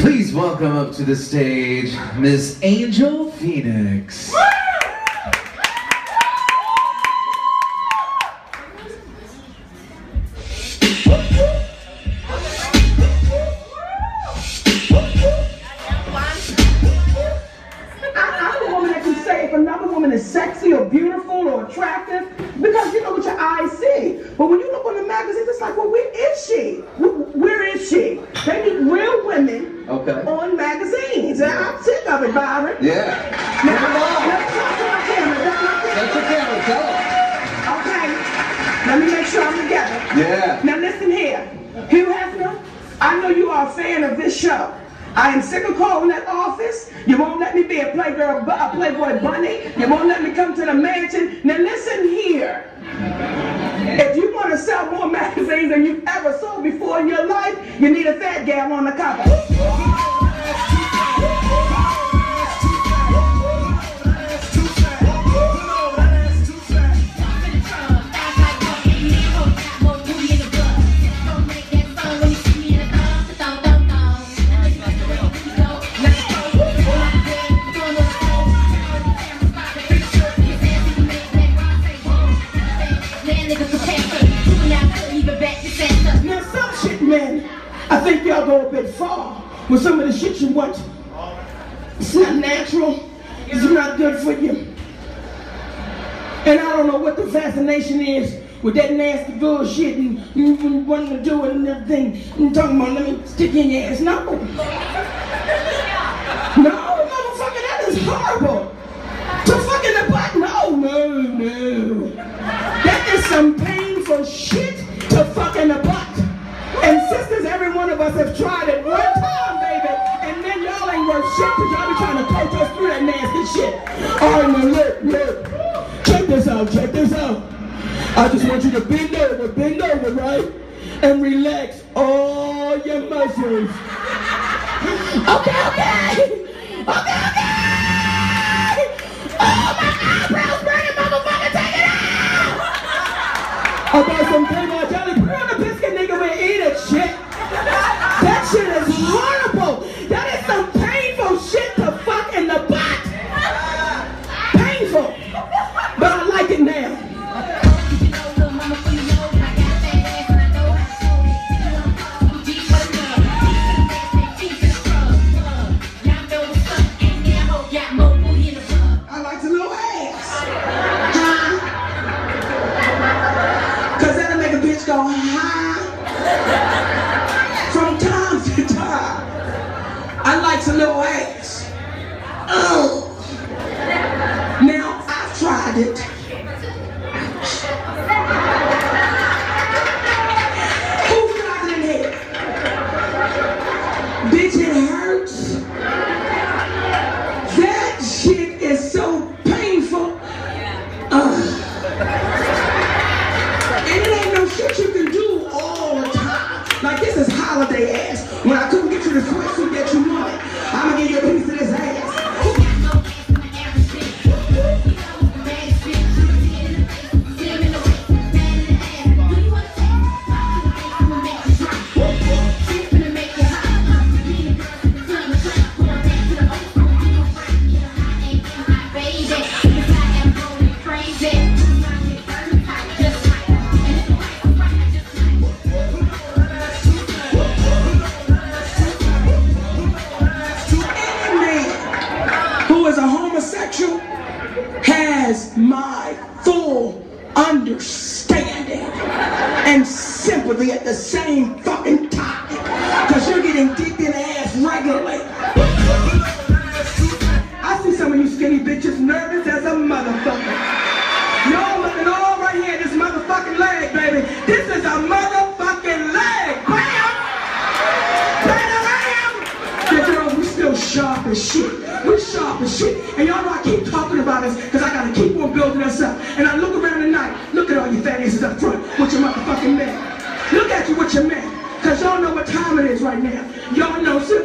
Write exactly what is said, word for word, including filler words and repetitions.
Please welcome up to the stage, Miss Angel Phoenix. Another woman is sexy or beautiful or attractive because you know what your eyes see. But when you look on the magazine, it's like, well, where is she? Where is she? They need real women okay. on magazines. And I'm sick of it, Byron. Yeah. Now, let's talk to my camera. That's my camera. That's your camera. Tell them. Okay. Let me make sure I'm together. Yeah. Now listen here. Hugh Hefner, I know you are a fan of this show. I am sick of calling that office. You won't let me be a playgirl, a Playboy bunny. You won't let me come to the mansion. Now listen here. If you want to sell more magazines than you've ever sold before in your life, you need a fat gal on the cover. Man, I think y'all go a bit far with some of the shit you want. It's not natural. It's not good for you. And I don't know what the fascination is with that nasty bullshit and, and wanting to do it and everything. I'm talking about, let me stick in your ass. No. No, motherfucker, that is horrible. To fuck in the butt? No, no, no. That is some painful shit to fuck in the butt. And sisters, every one of us have tried it one time, baby. And then y'all ain't worth shit because y'all be trying to coach us through that nasty shit. All right, now look, look. Check this out, check this out. I just want you to bend over, bend over, right? And relax all your muscles. Okay, okay. Okay, okay. Oh, my eyebrows burning, motherfucker, take it out. I got some Playboy jelly. Put on the biscuit, nigga, and eat it, shit. That shit is horrible. That is some painful shit to fuck in the butt. Painful. But I like it now. I like the little ass. Huh? Cause that'll make a bitch go, huh? From time to time, I like a little ass. Oh. Now, I've tried it. Who's got it in here? Bitch, it hurts. That shit is so painful. Uh. And it ain't no shit you can do all the time. Like this is holiday ass. When I couldn't get you the sweatsuit that you wanted, I'ma give you a piece of this ass. Has my full understanding and sympathy at the same fucking time. Cause you're getting deep in the ass regularly. I see some of you skinny bitches nervous as a motherfucker. Y'all looking all right here at this motherfucking leg, baby. This is a motherfucking leg. Bam! Bam! Yeah, girl, we still sharp as shit. We sharp as shit. And y'all know I keep talking about us because I gotta keep on building us up. And I look around at night, look at all you fat asses up front with your motherfucking man. Look at you with your man. Because y'all know what time it is right now. Y'all know, see